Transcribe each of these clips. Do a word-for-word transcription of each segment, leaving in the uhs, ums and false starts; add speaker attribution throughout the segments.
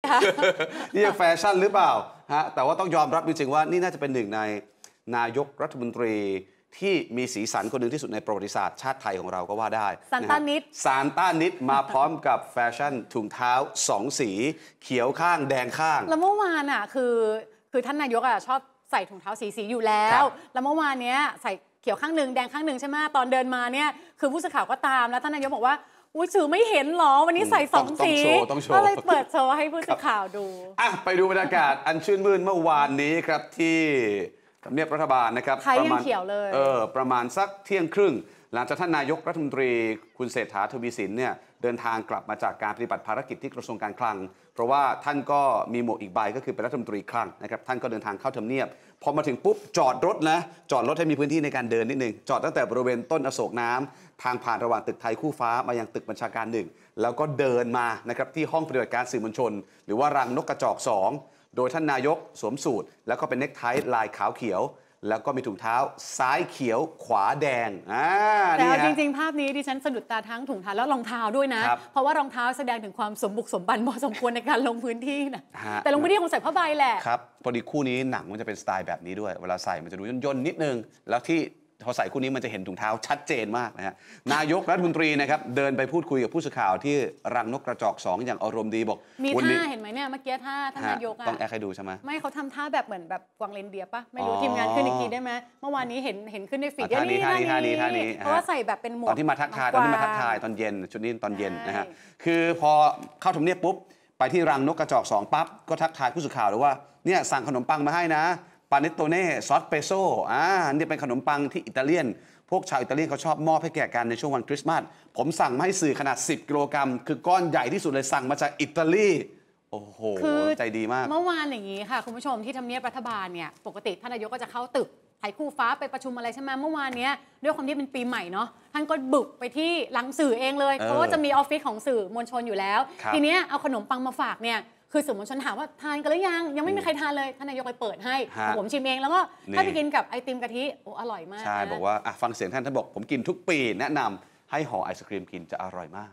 Speaker 1: นี่แฟชั่นหรือเปล่าฮะแต่ว่าต้องยอมรับจริงๆว่านี่น่าจะเป็นหนึ่งในนายกรัฐมนตรีที่มีสีสันคนหนึ่งที่สุดในประวัติศาสตร์ชาติไทยของเราก็ว่าได้
Speaker 2: ซานต้านิด
Speaker 1: ซานต้านิดมาพร้อมกับแฟชั่นถุงเท้าสองสีเขียวข้างแดงข้าง
Speaker 2: แล้วเมื่อวานอ่ะคือคือท่านนายกอ่ะชอบใส่ถุงเท้าสีสีอยู่แล้วแล้วเมื่อวานเนี้ยใส่เขียวข้างหนึ่งแดงข้างหนึ่งใช่ไหมตอนเดินมาเนี่ยคือผู้สื่อข่าวก็ตามแล้วท่านนายกบอกว่าอุ้ยสื่อไม่เห็นหรอวันนี้ใส่สองสีก็เลยเปิดโชว์ให้ผู้สื่อข่าวดู
Speaker 1: อ่ะไปดูบรรยากาศอันชื่นมื่นเมื่อวานนี้ครับที่ทำเนียบรัฐบาลนะครับ
Speaker 2: ไทยยังเขียวเลย
Speaker 1: เออประมาณสักเที่ยงครึ่งหลังจากท่านนายกรัฐมนตรีคุณเศรษฐาทวีสินเนี่ยเดินทางกลับมาจากการปฏิบัติภารกิจที่กระทรวงการคลังเพราะว่าท่านก็มีหมวกอีกใบก็คือเป็นรัฐมนตรีคลังนะครับท่านก็เดินทางเข้าทำเนียบพอมาถึงปุ๊บจอดรถนะจอดรถให้มีพื้นที่ในการเดินนิดนึงจอดตั้งแต่บริเวณต้นอโศกน้ำทางผ่านระหว่างตึกไทยคู่ฟ้ามายังตึกบัญชาการหนึ่งแล้วก็เดินมานะครับที่ห้องปฏิบัติการสื่อมวลชนหรือว่ารังนกกระจอกสองโดยท่านนายกสวมสูทแล้วก็เป็นเนคไทลายขาวเขียวแล้วก็มีถุงเท้าซ้ายเขียวขวาแดงอ่า
Speaker 2: แต่จริงๆภาพนี้ดิฉันสะดุดตาทั้งถุงเท้าแล้วรองเท้าด้วยนะเพราะว่ารองเท้าแสดงถึงความสมบุกสมบันพอสมควรในการลงพื้นที่นะแต่ลงพื้นที่คงใส่ผ้าใบแหละ
Speaker 1: ครับพอดีคู่นี้หนังมันจะเป็นสไตล์แบบนี้ด้วยเวลาใส่มันจะดูย่นๆนิดนึงแล้วที่พอใส่คู่นี้มันจะเห็นถุงเท้าชัดเจนมากนะฮะนายกรัฐมนตรีนะครับเดินไปพูดคุยกับผู้สื่อข่าวที่รังนกกระจอกสองอย่างอารมณ์ดีบอก
Speaker 2: มีท่าเห็นไหมเนี่ยเมื่อกี้ท่าท่านนายกอะ
Speaker 1: ต้องแอคให้ดูใช่ไหม
Speaker 2: ไม่เขาทำท่าแบบเหมือนแบบกวางเลนเดียปะไม่รู้ทีมงานขึ้นอีกทีได้ไหมเมื่อวานนี้เห็นเห็นขึ้นในฟีด
Speaker 1: ท่านี้ท่านี้ท่านี้ท่านี้
Speaker 2: เพราะว่าใส่แบบเป็นหมวก
Speaker 1: ตอนที่มาทักทายตอนที่มาทักทายตอนเย็นชุดนี้ตอนเย็นนะฮะคือพอเข้าทำเนียบปุ๊บไปที่รังนกกระจอกสองปั๊บก็ทักทายผู้สื่อข่าวเลยว่าเนี่ยสั่งขนมปังมาให้นะปาเนตโตเน่ซอสเปโซ่อ่านี่เป็นขนมปังที่อิตาเลียนพวกชาวอิตาเลียนเขาชอบมอบให้แก่กันในช่วงวันคริสต์มาสผมสั่งมาให้สื่อขนาดสิบกิโลกรัมคือก้อนใหญ่ที่สุดเลยสั่งมาจากอิตาลีโอ้โหใจดีมาก
Speaker 2: เมื่อวานอย่างนี้ค่ะคุณผู้ชมที่ทำเนียบรัฐบาลเนี่ยปกติท่านนายกก็จะเข้าตึกไทยคู่ฟ้าไปประชุมอะไรใช่ไหมเมื่อวานนี้ด้วยความที่เป็นปีใหม่เนาะท่านก็บุกไปที่รังสื่อเองเลยเพราะว่าจะมีออฟฟิศของสื่อมวลชนอยู่แล้วทีนี้เอาขนมปังมาฝากเนี่ยคือสื่อมวลชนถามว่าทานกันหรือยังยังไม่มีใครทานเลยท่านนายกไปเปิดให้ผมชิมเองแล้วก็ถ้าไปกินกับไอติมกะทิโอ้อร่อยมาก
Speaker 1: ใช่บอกว่าฟังเสียงท่านท่านบอกผมกินทุกปีแนะนำให้ห่อไอศครีมกินจะอร่อยมาก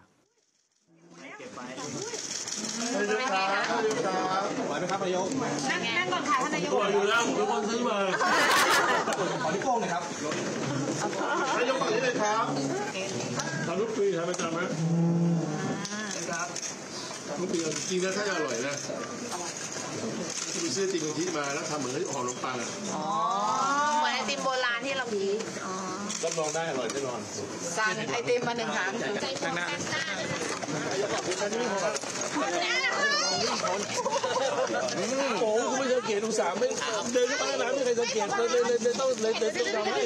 Speaker 3: นายกครับนายกครับไหวไหมครับนายกนั่งนั่งก่อนค่ะท่านนายกอยู่แล้วทุกคนซื้อมาขอที่โป้งหน่อยครับนายกก่อนนี้เลยครับทำทุกปีทำประจำไหมครับทุกปีจริงนะถ้าอร่อยนะไปซื้อติมกะทิมาแล้วทำเหมือนห่อขนมปังอ่ะ
Speaker 4: อ๋อเหมือนไอติมโบราณที่เรามี
Speaker 3: รับรองได้อร่อยแน่นอน
Speaker 4: สั่งไอติมมาหนึ่งครั้งใจโฟกัสหน้า
Speaker 3: โอ้คุณไม่สังเกตดูสามไม่เดินเข้ามาน้ำไม่เคยสังเกตเลยเลยเลยต้องเลยเลยต้องทำให้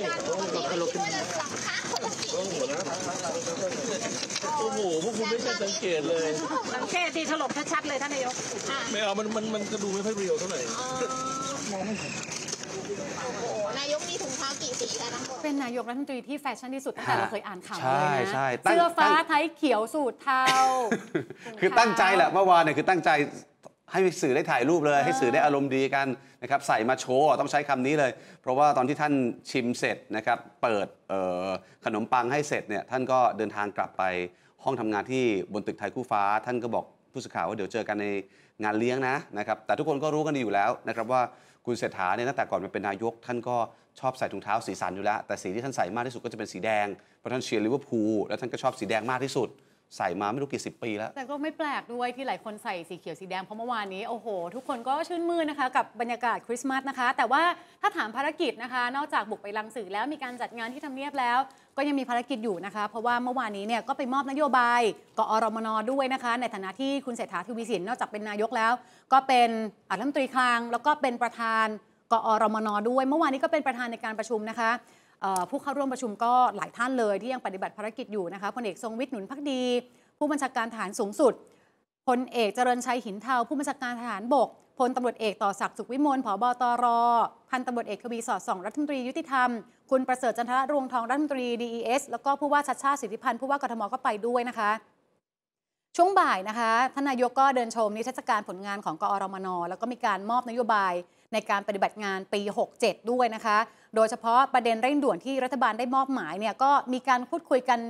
Speaker 3: โอ้โหพวกคุณไม่ใช่สังเกตเลย
Speaker 4: สังเกตที่ถล่มชัดๆเลยท่านนายก
Speaker 3: ไม่เอามันมันมันกระดูไม่ค่อยเรียวเท่าไหร่มองไม่เห็น
Speaker 4: นายกมีถุงเท้ากี่สีคะทั้งหมด
Speaker 2: เป็นนายกรัฐมนตรีที่แฟชั่นที่สุดตั้งแต่เราเคยอ่านข่าวเลยนะเสื้อฟ้าไทยเขียวสูทเทา
Speaker 1: คือตั้งใจแหละเมื่อวานเนี่ยคือตั้งใจให้สื่อได้ถ่ายรูปเลยให้สื่อได้อารมณ์ดีกันนะครับใส่มาโชว์ต้องใช้คำนี้เลยเพราะว่าตอนที่ท่านชิมเสร็จนะครับเปิดขนมปังให้เสร็จเนี่ยท่านก็เดินทางกลับไปห้องทำงานที่บนตึกไทยคู่ฟ้าท่านก็บอกผู้สื่อข่าวว่าเดี๋ยวเจอกันในงานเลี้ยงนะนะครับแต่ทุกคนก็รู้กันดีอยู่แล้วนะครับว่าคุณเศรษฐาเนี่ยตั้งแต่ก่อนมาเป็นนายกท่านก็ชอบใส่ถุงเท้าสีสันอยู่แล้วแต่สีที่ท่านใส่มากที่สุดก็จะเป็นสีแดงเพราะท่านเชียร์ลิเวอร์พูลแล้วท่านก็ชอบสีแดงมากที่สุดใส่มาไม่รู้กี่สิบปีแล้ว
Speaker 2: แต่ก็ไม่แปลกด้วยที่หลายคนใส่สีเขียวสีแดงเพราะเมื่อวานนี้โอ้โหทุกคนก็ชื่นมื่นนะคะกับบรรยากาศคริสต์มาสนะคะแต่ว่าถ้าถามภารกิจนะคะนอกจากบุกไปรังสื่อแล้วมีการจัดงานที่ทำเนียบแล้วก็ยังมีภารกิจอยู่นะคะเพราะว่าเมื่อวานนี้เนี่ยก็ไปมอบนโยบายกอรมนด้วยนะคะในฐานะที่คุณเศรษฐาทวีสินนอกจากเป็นนายกแล้วก็เป็นรัฐมนตรีคลังแล้วก็เป็นประธานกอรมนด้วยเมื่อวานนี้ก็เป็นประธานในการประชุมนะคะผู้เข้าร่วมประชุมก็หลายท่านเลยที่ยังปฏิบัติภารกิจอยู่นะคะพลเอกทรงวิทย์หนุนภักดีผู้บัญชาการทหารสูงสุดพลเอกเจริญชัยหินเทาผู้บัญชาการทหารบกพลตำรวจเอกต่อศักดิ์สุขวิมลผบตรพันตำรวจเอกทวีสอดส่องรัฐมนตรียุติธรรมคุณประเสริฐจันทรรวงทองรัฐมนตรี ดี อี เอส แล้วก็ผู้ว่าชัชชาติสิทธิพันธ์ผู้ว่ากทมก็ไปด้วยนะคะช่วงบ่ายนะคะท่านนายกก็เดินชมนิทรรศการผลงานของกอรมนแล้วก็มีการมอบนโยบายในการปฏิบัติงานปีหกเจ็ดด้วยนะคะโดยเฉพาะประเด็นเร่งด่วนที่รัฐบาลได้มอบหมายเนี่ยก็มีการพูดคุยกัน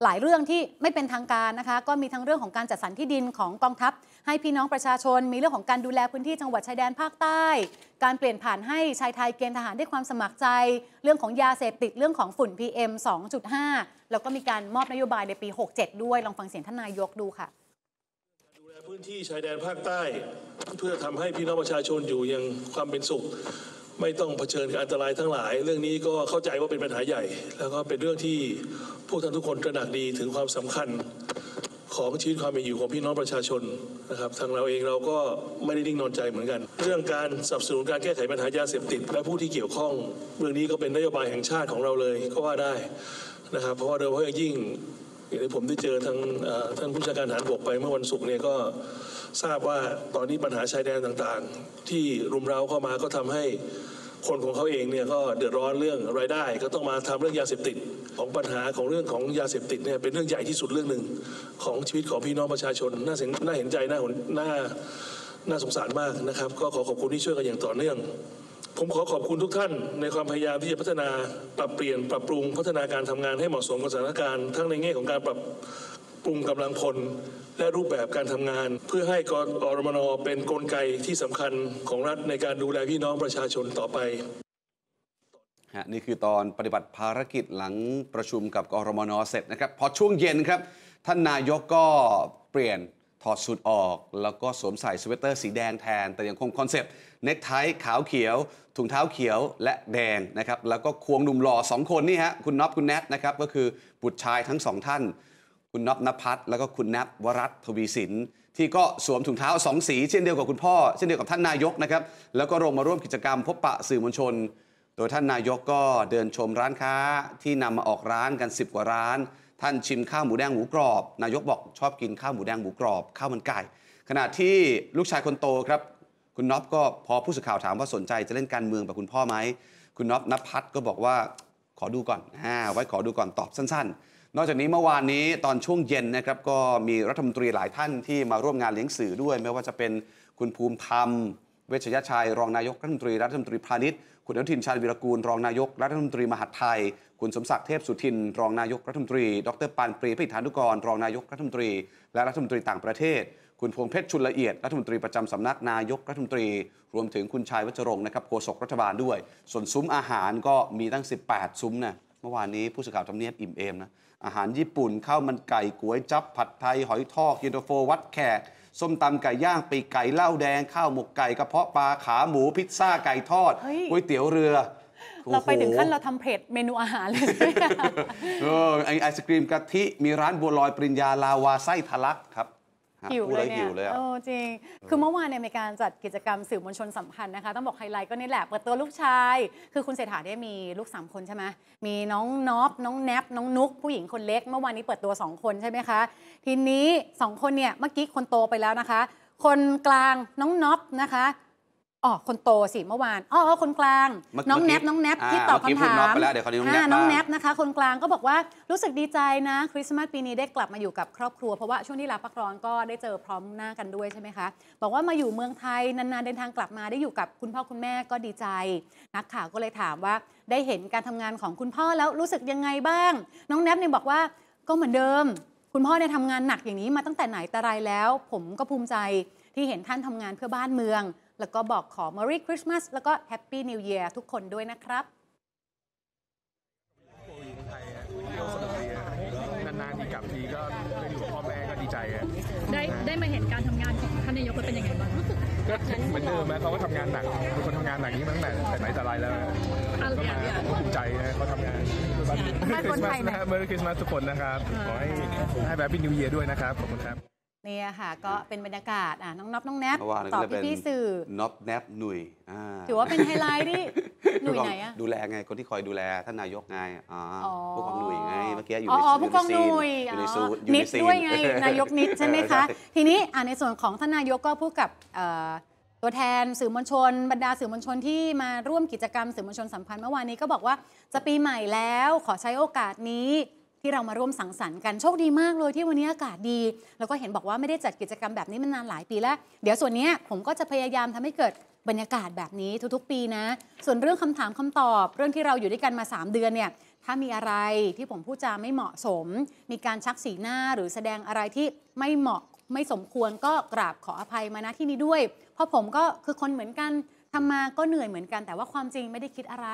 Speaker 2: หลายเรื่องที่ไม่เป็นทางการนะคะก็มีทั้งเรื่องของการจัดสรรที่ดินของกองทัพให้พี่น้องประชาชนมีเรื่องของการดูแลพื้นที่จังหวัดชายแดนภาคใต้การเปลี่ยนผ่านให้ชายไทยเกณฑ์ทหารด้วยความสมัครใจเรื่องของยาเสพติดเรื่องของฝุ่น พี เอ็ม สองจุดห้า แล้วก็มีการมอบนโยบายในปีหกเจ็ดด้วยลองฟังเสียงท่านนายกดูค่ะ
Speaker 5: ดูแลพื้นที่ชายแดนภาคใต้เพื่อทำให้พี่น้องประชาชนอยู่อย่างความเป็นสุขไม่ต้องเผชิญกับอันตรายทั้งหลายเรื่องนี้ก็เข้าใจว่าเป็นปัญหาใหญ่แล้วก็เป็นเรื่องที่พวกท่านทุกคนตระหนักดีถึงความสำคัญของชีวิตความเป็นอยู่ของพี่น้องประชาชนนะครับทางเราเองเราก็ไม่ได้นิ่งนอนใจเหมือนกันเรื่องการสนับสนุนการแก้ไขปัญหายาเสพติดและผู้ที่เกี่ยวข้องเรื่องนี้ก็เป็นนโยบายแห่งชาติของเราเลยก็ว่าได้นะครับเพราะว่าโดยเฉพาะอย่างยิ่งอย่างที่ผมได้เจอทางท่านผู้บัญชาการทหารบกไปเมื่อวันศุกร์เนี่ยก็ทราบว่าตอนนี้ปัญหาชายแดนต่างๆที่รุมเร้าเข้ามาก็ทำให้คนของเขาเองเนี่ยก็เดือดร้อนเรื่องรายได้ก็ต้องมาทำเรื่องยาเสพติดของปัญหาของเรื่องของยาเสพติดเนี่ยเป็นเรื่องใหญ่ที่สุดเรื่องหนึ่งของชีวิตของพี่น้องประชาชนน่าน่าเห็นใจน่าน่าน่าสงสารมากนะครับก็ขอขอบคุณที่ช่วยกันอย่างต่อเนื่องผมขอขอบคุณทุกท่านในความพยายามที่จะพัฒนาปรับเปลี่ยนปรับปรุงพัฒนาการทำงานให้เหมาะสมกับสถานการณ์ทั้งในแง่ของการปรับปรุงกำลังพลและรูปแบบการทำงานเพื่อให้กอรมนเป็นกลไกที่สำคัญของรัฐในการดูแลพี่น้องประชาชนต่อไป
Speaker 1: นี่คือตอนปฏิบัติภารกิจหลังประชุมกับกรมนเสร็จนะครับพอช่วงเย็นครับท่านนายกก็เปลี่ยนถอดสูทออกแล้วก็สวมใส่สเวตเตอร์สีแดงแทนแต่ยังคงคอนเซปต์เนคไทขาวเขียวถุงเท้าเขียวและแดงนะครับแล้วก็ควงหนุ่มหล่อสองคนนี่ฮะคุณน็อปคุณแนทนะครับก็คือบุตรชายทั้งสองท่านคุณน็อปณภัทรแล้วก็คุณแนทวรัตน์ทวีสินที่ก็สวมถุงเท้าสองสีเช่นเดียวกับคุณพ่อเช่นเดียวกับท่านนายกนะครับแล้วก็ลงมาร่วมกิจกรรมพบปะสื่อมวลชนโดยท่านนายกก็เดินชมร้านค้าที่นำมาออกร้านกันสิบกว่าร้านท่านชิมข้าวหมูแดงหมูกรอบนายกบอกชอบกินข้าวหมูแดงหมูกรอบข้าวมันไก่ขณะที่ลูกชายคนโตครับคุณน็อปก็พอผู้สื่อข่าวถามว่าสนใจจะเล่นการเมืองแบบคุณพ่อไหมคุณน็อปณภัทรก็บอกว่าขอดูก่อนอ่าไว้ขอดูก่อนตอบสั้นๆนอกจากนี้เมื่อวานนี้ตอนช่วงเย็นนะครับก็มีรัฐมนตรีหลายท่านที่มาร่วมงานเลี้ยงสื่อด้วยไม่ว่าจะเป็นคุณภูมิธรรมเวชยชัยรองนายกรัฐมนตรีรัฐมนตรีพาณิชย์คุณอนุทินชาญวีรกูลรองนายกรัฐมนตรีมหาดไทยคุณสมศักดิ์เทพสุทินรองนายกรัฐมนตรีดรปานปรีพิธานุกรรองนายกรัฐมนตรีและรัฐมนตรีต่างประเทศคุณพวงเพชรชุนละเอียดรัฐมนตรีประจำสำนักนายกรัฐมนตรีรวมถึงคุณชายวัชรงค์นะครับโฆษกรัฐบาลด้วยส่วนซุ้มอาหารก็มีตั้งสิบแปดซุ้มนะเมื่อวานนี้ผู้สื่อข่าวทำเนียบอิ่มเอมนะอาหารญี่ปุ่นข้าวมันไก่ก๋วยจั๊บผัดไทยหอยทอดเย็นตาโฟวัดแขกส้มตำไก่ย่างปีกไก่เหล้าแดงข้าวหมกไก่กระเพาะปลาขาหมูพิซซ่าไก่ทอดก๋วยเตี๋ยวเรือ
Speaker 2: เราไปถึงขั้นเราทำเพจเมนูอาหารเลย
Speaker 1: เออไอไอศกรีมกะทิมีร้านบัวลอยปริญญาลาวาไส้ทะลักครับ
Speaker 2: หิวเลยเนี่ยโอ้จริงคือเมื่อวานเนี่ยมีการจัดกิจกรรมสื่อมวลชนสัมพันธ์นะคะต้องบอกไฮไลท์ก็นี่แหละเปิดตัวลูกชายคือคุณเศรษฐาได้มีลูกสามคนใช่ไหมมีน้องน็อปน้องแนบน้องนุ๊กผู้หญิงคนเล็กเมื่อวานนี้เปิดตัวสองคนใช่ไหมคะทีนี้สองคนเนี่ยเมื่อกี้คนโตไปแล้วนะคะคนกลางน้องน็อปนะคะอ๋อคนโตสิเมื่อวานอ๋อคนกลางน้องแนบน้องแนบที่ตอบคำถามน้องแนบนะคะคนกลางก็บอกว่ารู้สึกดีใจนะคริสต์มาสปีนี้ได้กลับมาอยู่กับครอบครัวเพราะว่าช่วงที่ลาพักร้อนก็ได้เจอพร้อมหน้ากันด้วยใช่ไหมคะบอกว่ามาอยู่เมืองไทยนานๆเดินทางกลับมาได้อยู่กับคุณพ่อคุณแม่ก็ดีใจนักข่าวก็เลยถามว่าได้เห็นการทำงานของคุณพ่อแล้วรู้สึกยังไงบ้างน้องแนบเนี่ยบอกว่าก็เหมือนเดิมคุณพ่อเนี่ยทำงานหนักอย่างนี้มาตั้งแต่ไหนแต่ไรแล้วผมก็ภูมิใจที่เห็นท่านทำงานเพื่อบ้านเมืองแล้วก็บอกขอ Merry Christmas แล้วก็ Happy New Year ทุกคนด้วยนะครับ
Speaker 6: นานๆทีกลับทีก็ได้อยู่กับพ่อแม่ก็ดีใจ
Speaker 7: ได้ได้มาเห็นการทำงานของท่านนายกเป็นยังไงบ้างรู้สึก
Speaker 6: ก็เหมือนเดิมนะเขาก็ทำงานหนักเป็นคนทำงานหนักนี้มาตั้งแต่แต่ไหนแต่ไรแล้วก็มาภูมิใจนะเขาทำงานคริสต์มาสนะครับ Merry Christmas ทุกคนนะครับขอให้ให้ Happy New Year ด้วยนะครับขอบคุณครับ
Speaker 2: เนี่ยค่ะก็เป็นบรรยากาศอ่ะน้องน็อปน้องแนบตอบพี่สื่อ
Speaker 1: น็อปแนบหนุ่ย
Speaker 2: ถือว่าเป็นไฮไลท์ที่หนุ่ยไหนอะ
Speaker 1: ดูแลไงคนที่คอยดูแลท่านนายกไงอ๋อผู้กองหนุ่ยไงเมื่อกี้อยู่
Speaker 2: ในผู้กองหนุ่ยนิดด้วยไงนายกนิดใช่ไหมคะทีนี้ในส่วนของท่านนายกก็พูดกับตัวแทนสื่อมวลชนบรรดาสื่อมวลชนที่มาร่วมกิจกรรมสื่อมวลชนสัมพันธ์เมื่อวานนี้ก็บอกว่าจะปีใหม่แล้วขอใช้โอกาสนี้ที่เรามาร่วมสังสรรค์กันโชคดีมากเลยที่วันนี้อากาศดีแล้วก็เห็นบอกว่าไม่ได้จัดกิจกรรมแบบนี้มานานหลายปีแล้วเดี๋ยวส่วนนี้ผมก็จะพยายามทำให้เกิดบรรยากาศแบบนี้ทุกๆปีนะส่วนเรื่องคำถามคำตอบเรื่องที่เราอยู่ด้วยกันมาสามเดือนเนี่ยถ้ามีอะไรที่ผมพูดจาไม่เหมาะสม มีการชักสีหน้าหรือแสดงอะไรที่ไม่เหมาะไม่สมควรก็กราบขออภัยมาณที่นี้ด้วย เพราะผมก็คือคนเหมือนกันทำมาก็เหนื่อยเหมือนกันแต่ว่าความจริงไม่ได้คิดอะไร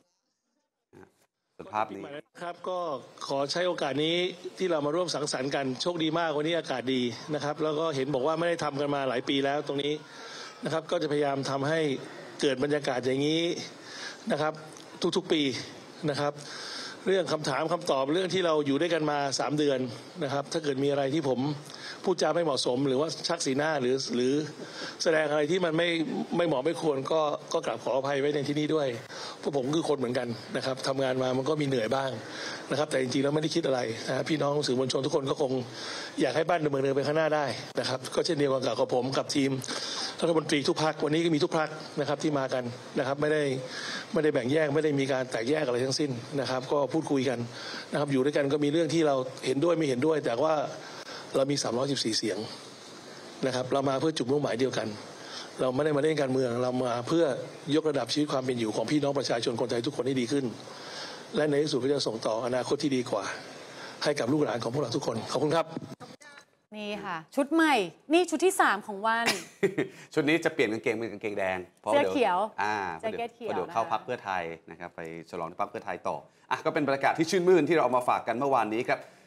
Speaker 1: สภาพนี้
Speaker 5: ครับก็ขอใช้โอกาสนี้ที่เรามาร่วมสังสรรค์กันโชคดีมากวันนี้อากาศดีนะครับแล้วก็เห็นบอกว่าไม่ได้ทำกันมาหลายปีแล้วตรงนี้นะครับก็จะพยายามทำให้เกิดบรรยากาศอย่างนี้นะครับทุกๆปีนะครับเรื่องคำถามคำตอบเรื่องที่เราอยู่ด้วยกันมาสามเดือนนะครับถ้าเกิดมีอะไรที่ผมพูดจาไม่เหมาะสมหรือว่าชักสีหน้าหรือหรือแสดงอะไรที่มันไม่ไม่เหมาะไม่ควรก็ก็กราบขออภัยไว้ในที่นี้ด้วยเพราะผมคือคนเหมือนกันนะครับทำงานมามันก็มีเหนื่อยบ้างนะครับแต่จริงๆแล้วไม่ได้คิดอะไรนะพี่น้องสื่อมวลชนทุกคนก็คงอยากให้บ้านเมืองเดินไปข้างหน้าได้นะครับก็เช่นเดียวกันกับผมกับทีมรัฐมนตรีทุกพรรควันนี้ก็มีทุกพรรคนะครับที่มากันนะครับไม่ได้ไม่ได้แบ่งแยกไม่ได้มีการแตกแยกอะไรทั้งสิ้นนะครับก็พูดคุยกันนะครับอยู่ด้วยกันก็มีเรื่องที่เราเห็นด้วยไม่เห็นด้วยแต่ว่าเรามีสามร้อยสิบสี่เสียงนะครับเรามาเพื่อจุดมุ่งหมายเดียวกันเราไม่ได้มาเล่นการเมืองเรามาเพื่อยกระดับชีวิตความเป็นอยู่ของพี่น้องประชาชนคนไทยทุกคนให้ดีขึ้นและในที่สุดก็จะส่งต่ออนาคตที่ดีกว่าให้กับลูกหลานของพวกเราทุกคนขอบคุณครับ
Speaker 2: นี่ค่ะชุดใหม่นี่ชุดที่สามของวัน
Speaker 1: ชุดนี้จะเปลี่ยนกางเกงเป็นกางเกงแดง
Speaker 2: เสื้อเขียว
Speaker 1: อ่า
Speaker 2: แจ็คเก็ตเขียว
Speaker 1: เดี๋ยวเข้าพรรคเพื่อไทยนะครับไปฉลองที่พรรคเพื่อไทยต่ออ่ะก็เป็นบรรยากาศที่ชื่นมื่นที่เราเอามาฝากกันเมื่อวานนี้ครับ